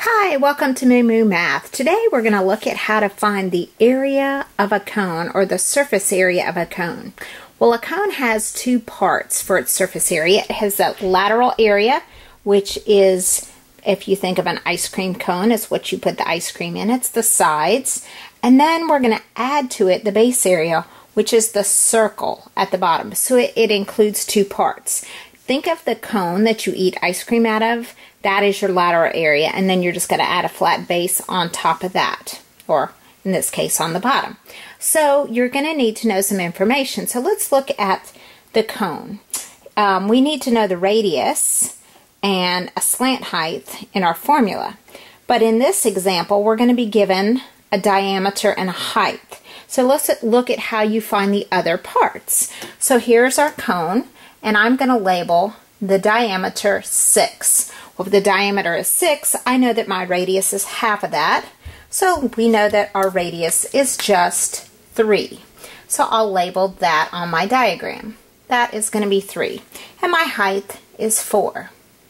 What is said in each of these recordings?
Hi, welcome to MooMooMath. Today we're going to look at how to find the area of a cone, or the surface area of a cone. Well, a cone has two parts for its surface area. It has the lateral area, which is, if you think of an ice cream cone, is what you put the ice cream in. It's the sides. And then we're going to add to it the base area, which is the circle at the bottom. So it includes two parts. Think of the cone that you eat ice cream out of. That is your lateral area, and then you're just going to add a flat base on top of that, or in this case on the bottom. So you're going to need to know some information. So let's look at the cone. We need to know the radius and a slant height in our formula. But in this example, we're going to be given a diameter and a height. So let's look at how you find the other parts. So here's our cone, and I'm going to label the diameter 6. Well, if the diameter is 6, I know that my radius is half of that. So we know that our radius is just 3. So I'll label that on my diagram. That is going to be 3. And my height is 4.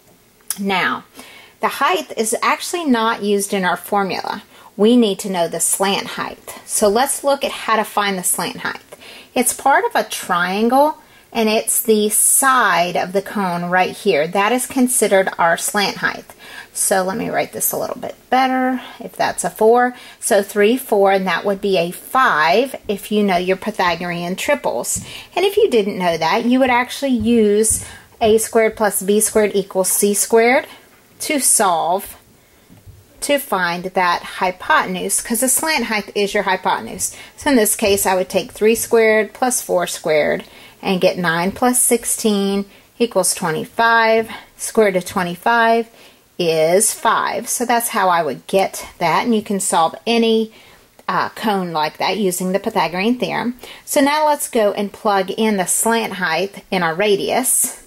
Now, the height is actually not used in our formula. We need to know the slant height. So let's look at how to find the slant height. It's part of a triangle, and it's the side of the cone right here. That is considered our slant height. So let me write this a little bit better, if that's a 4. So 3, 4, and that would be a 5 if you know your Pythagorean triples. And if you didn't know that, you would actually use a squared plus b squared equals c squared to solve to find that hypotenuse, because the slant height is your hypotenuse. So in this case, I would take 3 squared plus 4 squared and get 9 plus 16 equals 25. Square root of 25 is 5. So that's how I would get that. And you can solve any cone like that using the Pythagorean theorem. So now let's go and plug in the slant height in our radius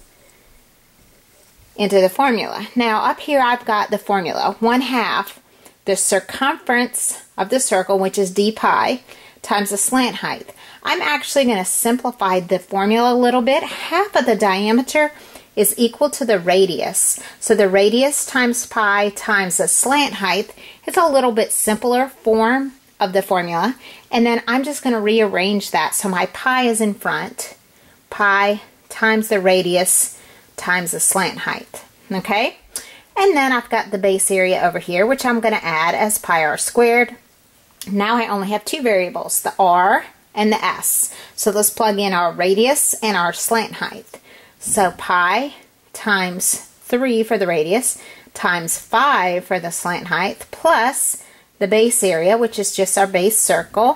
into the formula. Now up here I've got the formula. 1/2 the circumference of the circle, which is d pi, times the slant height. I'm actually going to simplify the formula a little bit. Half of the diameter is equal to the radius. So the radius times pi times the slant height is a little bit simpler form of the formula. And then I'm just going to rearrange that so my pi is in front. Pi times the radius times the slant height. Okay? And then I've got the base area over here, which I'm going to add as pi r squared. Now I only have two variables, the r and the s. So let's plug in our radius and our slant height. So pi times 3 for the radius times 5 for the slant height plus the base area, which is just our base circle,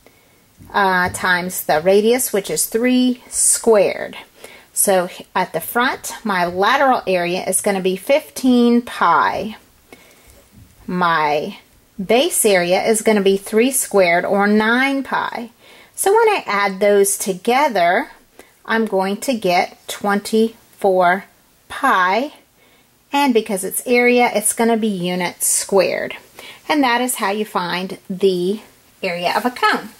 times the radius, which is 3 squared. So at the front, my lateral area is going to be 15 pi. My base area is going to be 3 squared, or 9 pi. So when I add those together, I'm going to get 24 pi. And because it's area, it's going to be units squared. And that is how you find the area of a cone.